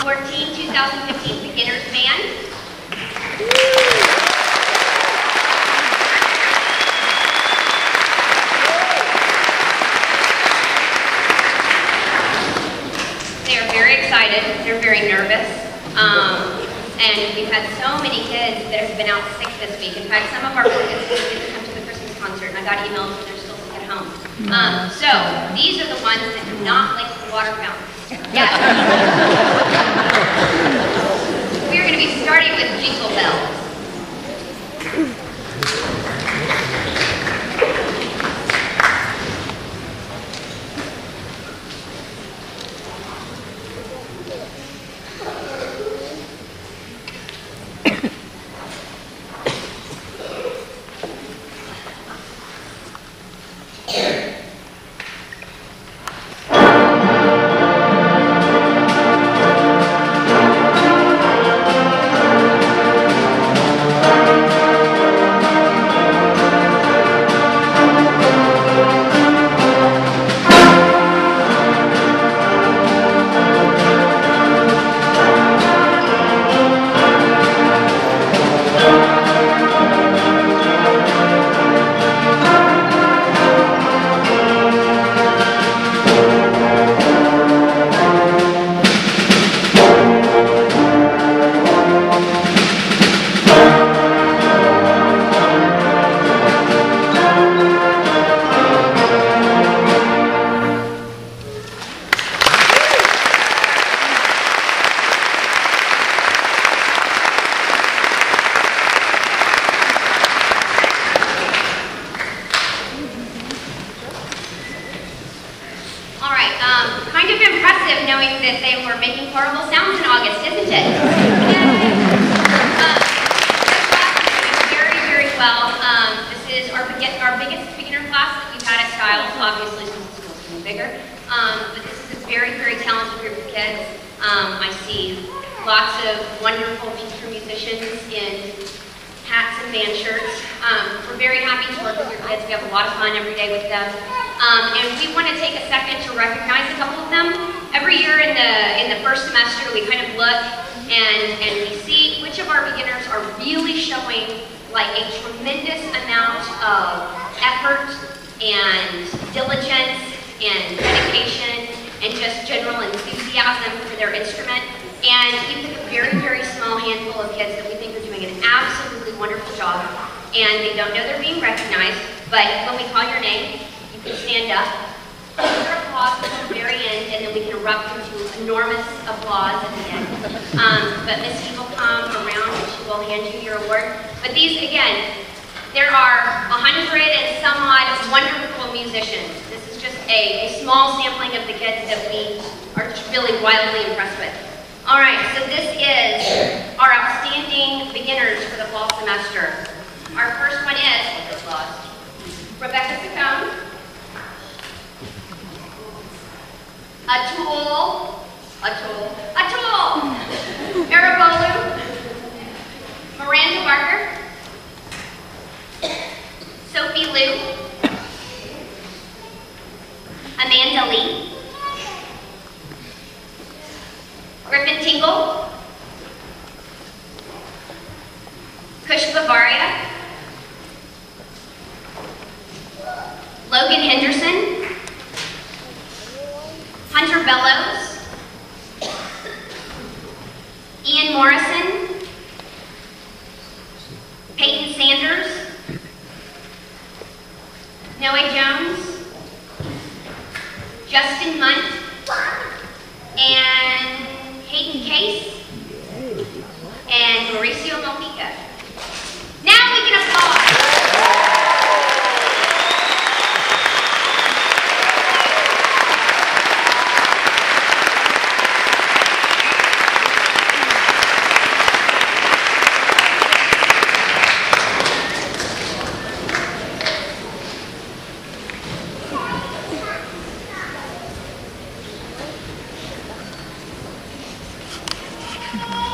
2014-2015 Beginners Band. They are very excited, they're very nervous, and we've had so many kids that have been out sick this week. In fact, some of our kids didn't come to the Christmas concert, and I got emails that they're still sick at home. So, these are the ones that do not like the water fountain. Yes. We're going to be starting with Jingle Bells. Kind of impressive knowing that they were making horrible sounds in August, isn't it? Very, very well. This is our biggest beginner class that we've had at Stiles, obviously since the school's getting bigger. But this is a very, very talented group of kids. I see lots of wonderful future musicians in hats and band shirts. We're very happy to work with your kids. We have a lot of fun every day with them. And we want to take a second to recognize a couple of them. Every year in the first semester, we kind of look and we see which of our beginners are really showing like a tremendous amount of effort and diligence and dedication and just general enthusiasm for their instrument. And we pick a very, very small handful of kids that we think are doing an absolutely wonderful job. And they don't know they're being recognized, but when we call your name, you can stand up, hold your applause until the very end, and then we can erupt into enormous applause at the end. But Misty will come around and she will hand you your award. But these, again, there are 100 and some odd wonderful musicians. This is just a small sampling of the kids that we are just really wildly impressed with. All right, so this is our outstanding beginners for the fall semester. Our first one is Rebecca Saccone, Atul, Arabolu, Miranda Barker, Sophie Liu, Amanda Lee, Griffin Tingle, Kush Bavaria, Logan Henderson, Hunter Bellows, Ian Morrison, Peyton Sanders, Noah Jones, Justin Munt, and Hayden Case, and Mauricio Malpica. Now we can applaud. Mm-hmm.